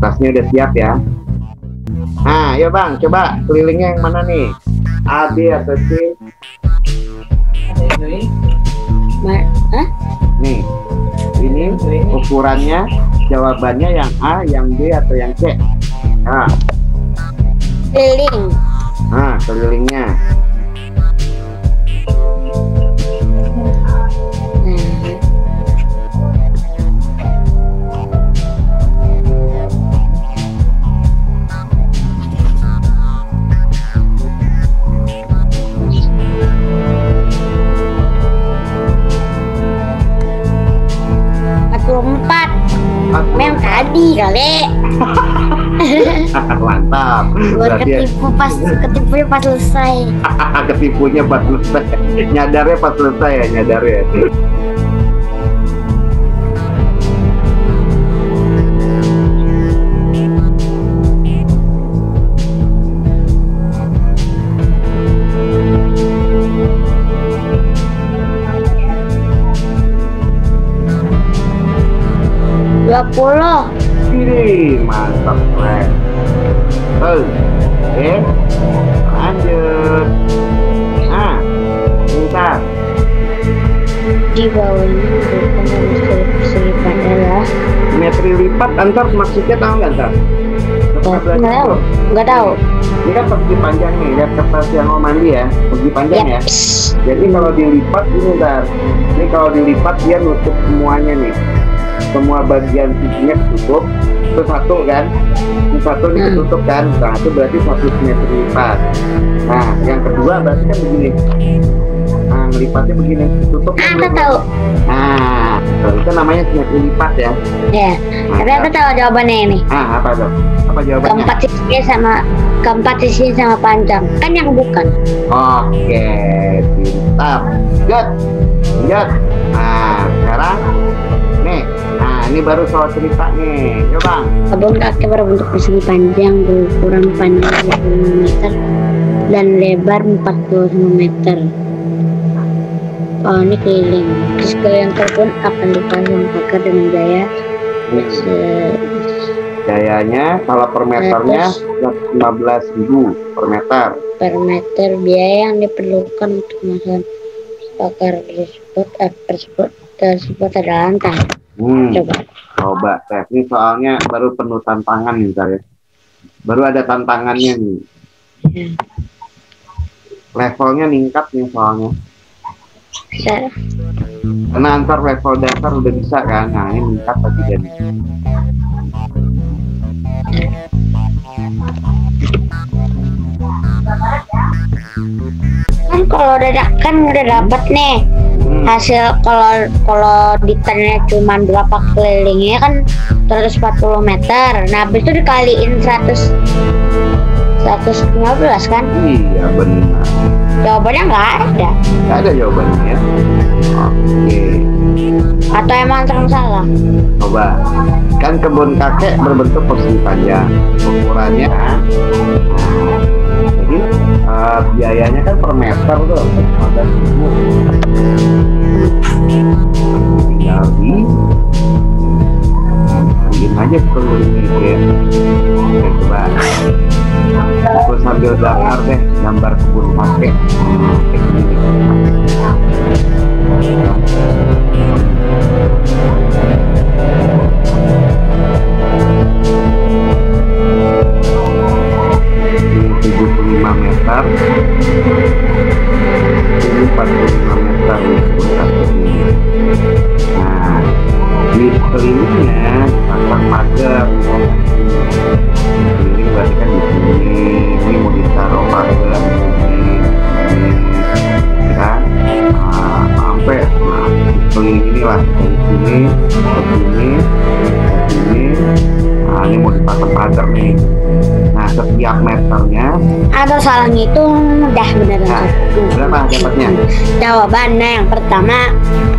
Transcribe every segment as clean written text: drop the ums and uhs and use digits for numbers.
Kertasnya udah siap ya. Nah, ya Bang, coba kelilingnya yang mana nih? A, B atau C? Nih, ini ukurannya, jawabannya yang A, yang B atau yang C? Nah, Keliling. nah kelilingnya. Yang tadi kali. Mantap. Buat ketipunya pas selesai. Ketipunya pas selesai. Nyadarnya pas selesai ya, nyadarnya. Ini mantap, keren. Oke, lanjut. Nah, bentar. Di bawah ini selipan adalah Simetri lipat antar maksudnya tahu nggak ntar? Nggak tahu. Ini kan persegi panjang nih, lihat kertas yang mau mandi ya, persegi panjang ya. Jadi kalau dilipat ini ntar, ini kalau dilipat dia nutup semuanya nih. Semua bagian sisinya ketutup, itu satu kan, itu satu ini ketutup kan, nah itu berarti satu simetri lipat. Nah yang kedua berarti kan begini, nah melipatnya begini, tutup kan tahu. Nah itu namanya simetri lipat ya. Ya, nah, tapi aku tahu jawabannya ini. Apa tuh? Apa jawabannya? Keempat sisi sama panjang, kan yang bukan. Oke, pintar. Good. Nah sekarang nih, nah ini baru soal cerita nih, ya Bang. Kebun kaki berbentuk persegi panjang berukuran panjang 25 meter dan lebar 40 cm. Oh, ini keliling. Di sekeliling kebun akan dipasang pagar dengan gaya Gayanya kalau per meternya 15.000 per meter. Per meter. Biaya yang diperlukan untuk memasang pagar tersebut adalah lantai. Coba tes. Ini soalnya baru penuh tantangan nih ya. Baru ada tantangannya nih. Levelnya meningkat nih soalnya. Karena antar level dasar udah bisa kan. Nah ini meningkat tadi jadi. Kan kalau udah dapat nih hasil, kalau ditanya cuma berapa kelilingnya kan 140 meter. Nah habis itu dikaliin 115 kan? Iya benar. Jawabannya nggak ada. Nggak ada jawabannya ya. Oke. Atau emang salah? Coba. Kan kebun kakek berbentuk persegi panjang. Ukurannya jadi biayanya kan per meter tuh 15.000. Tinggal bikin aja kelilingnya ya. Oke, coba aku sambil gambar deh, gambar kebun kakek. Meter ini 45 meter untuk kakinya. Nah di sekelilingnya pasang pagar. Keliling berarti kan di sini. Ini mau ditaruh pagar di sini kan. Sampai keliling inilah dari sini ke sini ke sini. Nah ini mau dipasang pagar nih. Nah setiap meternya atau salah ngitung udah bener. Nah, berapa dapatnya? Jawabannya yang pertama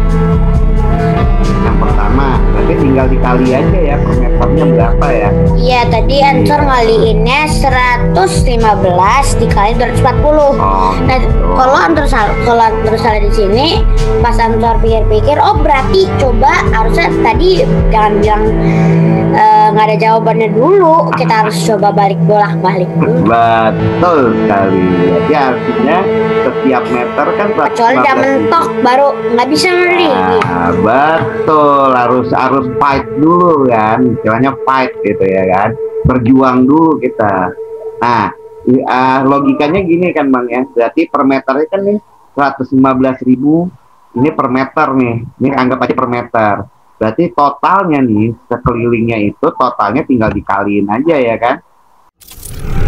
berarti tinggal dikali aja ya per meternya berapa ya. Iya tadi answer ngaliinnya 115 dikali 240. Nah kalau answer salah di sini pas answer pikir-pikir, oh berarti coba harusnya tadi jangan bilang nggak ada jawabannya dulu, kita harus coba bolak-balik dulu. Betul sekali. Jadi artinya setiap meter kan Kecuali udah mentok baru nggak bisa beli. Nah, betul, harus fight dulu kan, istilahnya fight gitu ya kan, berjuang dulu kita. Nah, logikanya gini kan Bang ya, berarti per meternya kan nih 115.000 ini per meter nih, ini anggap aja per meter. Berarti totalnya nih sekelilingnya itu totalnya tinggal dikaliin aja ya kan.